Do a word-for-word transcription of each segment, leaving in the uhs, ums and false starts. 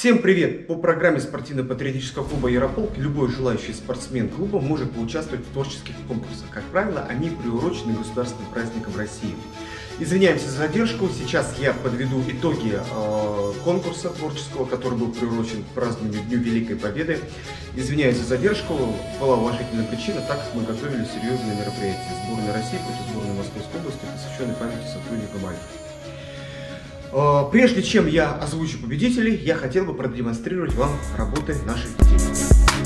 Всем привет! По программе спортивно-патриотического клуба «Ярополк» любой желающий спортсмен клуба может поучаствовать в творческих конкурсах. Как правило, они приурочены государственным праздникам России. Извиняемся за задержку, сейчас я подведу итоги э, конкурса творческого, который был приурочен к празднованию Дню Великой Победы. Извиняюсь за задержку, была уважительная причина, так как мы готовили серьезные мероприятия. Сборная России против сборной Московской области, посвященной памяти сотрудникам Альфа. Прежде чем я озвучу победителей, я хотел бы продемонстрировать вам работы наших детей.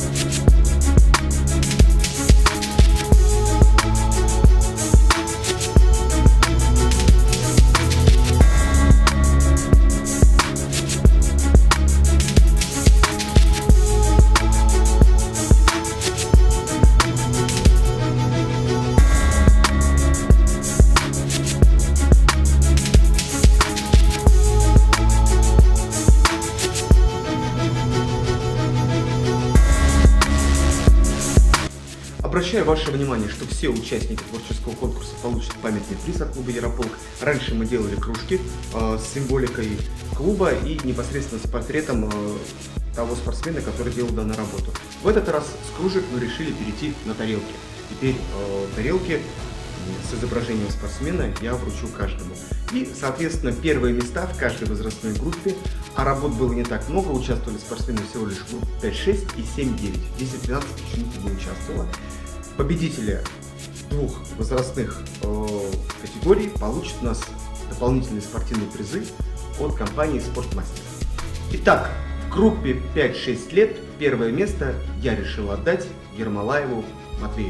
Обращаю ваше внимание, что все участники творческого конкурса получат памятный приз от клуба «Ярополк». Раньше мы делали кружки э, с символикой клуба и непосредственно с портретом э, того спортсмена, который делал данную работу. В этот раз с кружек мы решили перейти на тарелки. Теперь э, тарелки с изображением спортсмена я вручу каждому. И, соответственно, первые места в каждой возрастной группе, а работ было не так много, участвовали спортсмены всего лишь в группе пять шесть и семь девять. десять-двенадцать почему-то не участвовало. Победители двух возрастных э, категорий получат у нас дополнительные спортивные призы от компании «Спортмастер». Итак, в группе пять шесть лет первое место я решил отдать Ермолаеву Матвею.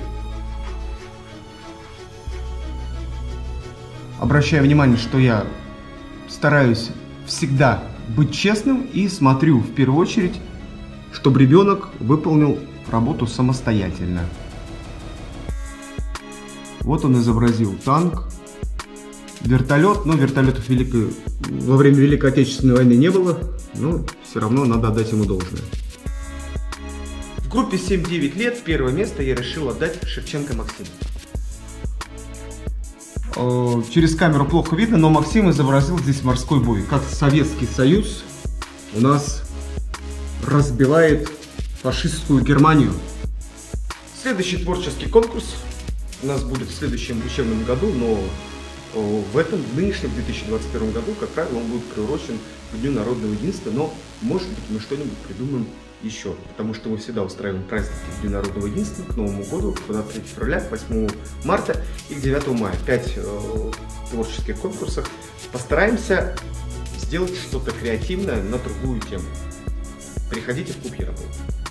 Обращаю внимание, что я стараюсь всегда быть честным и смотрю в первую очередь, чтобы ребенок выполнил работу самостоятельно. Вот он изобразил танк, вертолет, но вертолетов великой, во время Великой Отечественной войны не было, но все равно надо отдать ему должное. В группе семь девять лет первое место я решил отдать Шевченко Максиму. Через камеру плохо видно, но Максим изобразил здесь морской бой. Как Советский Союз у нас разбивает фашистскую Германию. Следующий творческий конкурс у нас будет в следующем учебном году, но в этом, в нынешнем две тысячи двадцать первом году, как правило, он будет приурочен к Дню Народного Единства, но, может быть, мы что-нибудь придумаем еще, потому что мы всегда устраиваем праздники к Дню Народного Единства, к Новому году, к двадцать третьему февраля, к восьмому марта и к девятому мая. Пять э, творческих конкурсов. Постараемся сделать что-то креативное на другую тему. Приходите в клуб «Ярополк».